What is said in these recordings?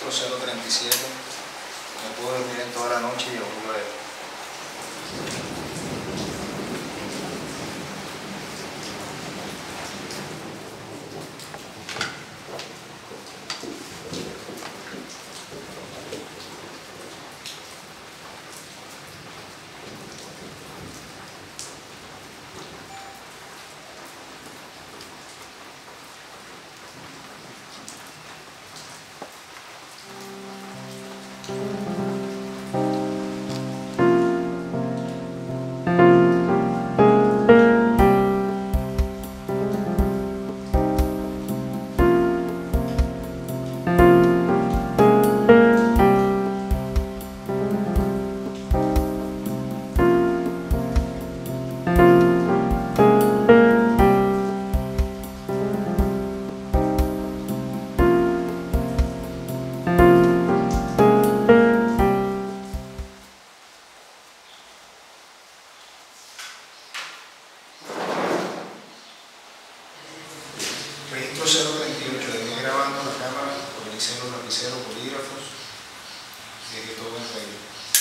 registro 037. No pude dormir en toda la noche y aún lo veo. Registro 038, le venía grabando la cámara, organicé los lapiceros, bolígrafos, y que todo en regla.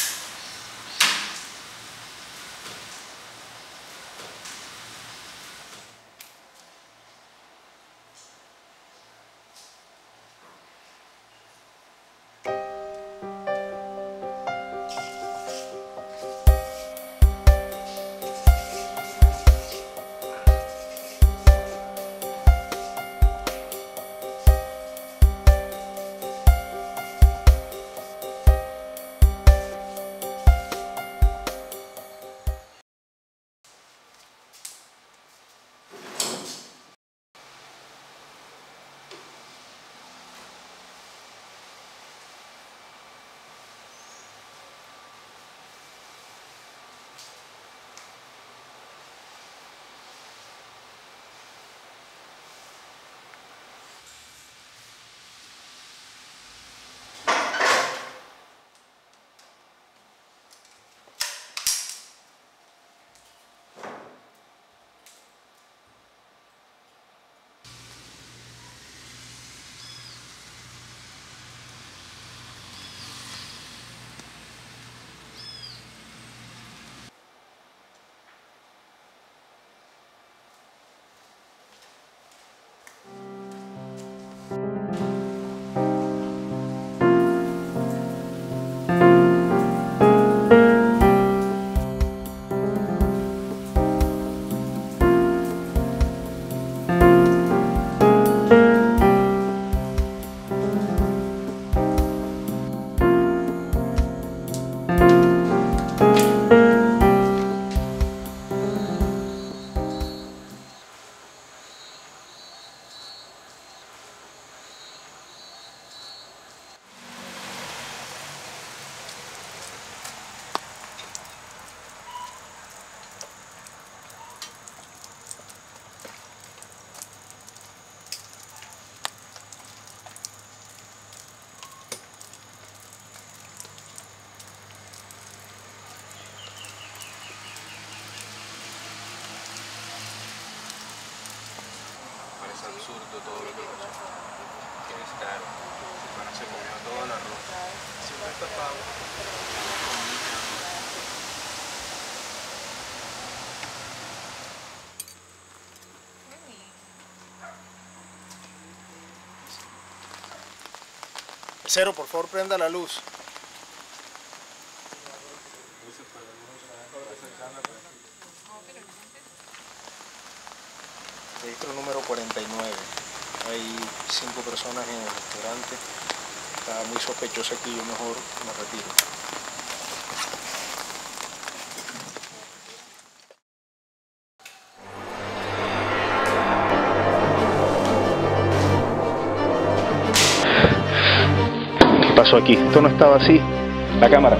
Absurdo todo lo que pasó. Que es caro. Mi hermana se comió todo el arroz. Si no está pago. Cero, por favor, prenda la luz. Registro número 49. Hay 5 personas en el restaurante. Está muy sospechoso aquí, yo mejor me retiro. ¿Qué pasó aquí? Esto no estaba así. La cámara.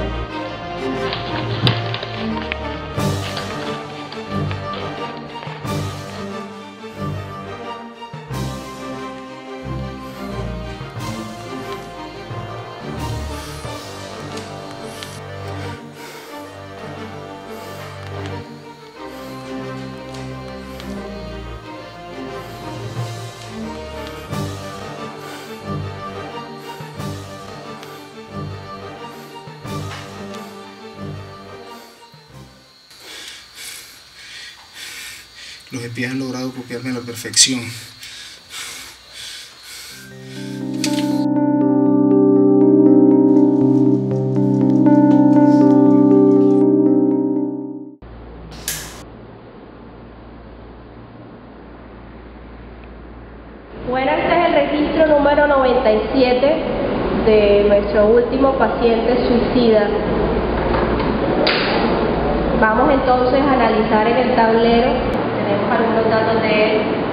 Los espías han logrado copiarme a la perfección. Bueno, este es el registro número 97 de nuestro último paciente suicida. Vamos entonces a analizar en el tablero, tenemos algunos datos de él.